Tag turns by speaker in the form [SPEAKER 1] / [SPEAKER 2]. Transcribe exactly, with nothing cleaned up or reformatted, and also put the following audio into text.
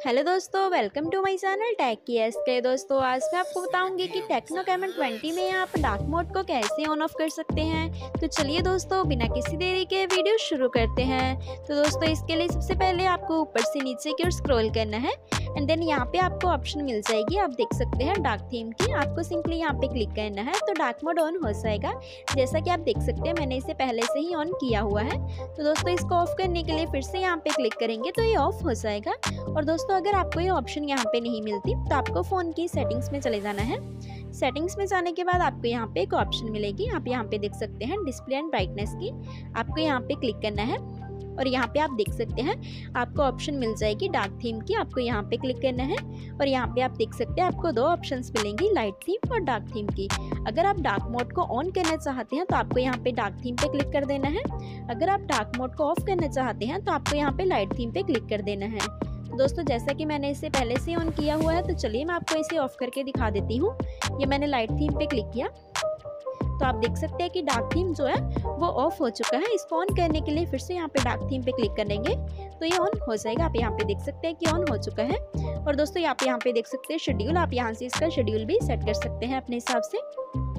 [SPEAKER 1] Hello दोस्तों, welcome to my channel tech की S K. दोस्तों आज मैं आपको बताऊंगी कि टेक्नो कैमन ट्वेंटी में आप डार्क मोड को कैसे ऑन ऑफ कर सकते हैं। तो चलिए दोस्तों, बिना किसी देरी के वीडियो शुरू करते हैं। तो दोस्तों इसके लिए सबसे पहले आपको ऊपर से नीचे की ओर स्क्रॉल करना है एंड देन यहाँ पे आपको ऑप्शन मिल जाएगी, आप देख सकते हैं डार्क थीम की। आपको सिंपली यहाँ पे क्लिक करना है तो डार्क मोड ऑन हो जाएगा। जैसा कि आप देख सकते हैं मैंने इसे पहले से ही ऑन किया हुआ है। तो दोस्तों इसको ऑफ करने के लिए फिर से यहाँ पे क्लिक करेंगे तो ये ऑफ हो जाएगा। और दोस्तों अगर आपको ये ऑप्शन यहाँ पे नहीं मिलती तो आपको फ़ोन की सेटिंग्स में चले जाना है। सेटिंग्स में जाने के बाद आपको यहाँ पे एक ऑप्शन मिलेगी, आप यहाँ पे देख सकते हैं डिस्प्ले एंड ब्राइटनेस की। आपको यहाँ पे क्लिक करना है और यहाँ पे आप देख सकते हैं आपको ऑप्शन मिल जाएगी डार्क थीम की। आपको यहाँ पे क्लिक करना है और यहाँ पे आप देख सकते हैं आपको दो ऑप्शंस मिलेंगी, लाइट थीम और डार्क थीम की। अगर आप डार्क मोड को ऑन करना चाहते हैं तो आपको यहाँ पे डार्क थीम पे क्लिक कर देना है। अगर आप डार्क मोड को ऑफ करना चाहते हैं तो आपको यहाँ पे लाइट थीम पे क्लिक कर देना है। दोस्तों जैसा कि मैंने इसे पहले से ऑन किया हुआ है तो चलिए मैं आपको इसे ऑफ करके दिखा देती हूँ। ये मैंने लाइट थीम पे क्लिक किया तो आप देख सकते हैं कि डार्क थीम जो है वो ऑफ हो चुका है। इसको ऑन करने के लिए फिर से यहाँ पे डार्क थीम पे क्लिक करेंगे तो ये ऑन हो जाएगा। आप यहाँ पे देख सकते हैं कि ऑन हो चुका है। और दोस्तों आप यहाँ पे देख सकते हैं शेड्यूल, आप यहाँ से इसका शेड्यूल भी सेट कर सकते हैं अपने हिसाब से।